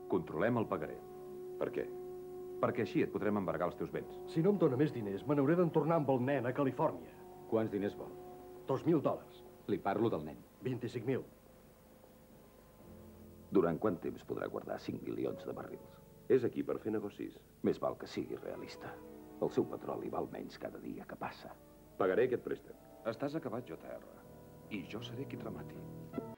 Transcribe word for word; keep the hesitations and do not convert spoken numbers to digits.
Controlem el pagaré. Per què? Perquè així et podrem embargar els teus béns. Si no em dóna més diners, me n'hauré d'en tornar amb el nen a Califòrnia. Quants diners vol? Dos mil dòlars. Li parlo del nen. Vint-i-cinc mil. Durant quant temps podrà guardar cinc milions de barrils? És aquí per fer negocis. Més val que sigui realista. El seu petroli val menys cada dia que passa. Pagaré aquest préstec. Estàs acabat, J R. I jo seré qui et remati.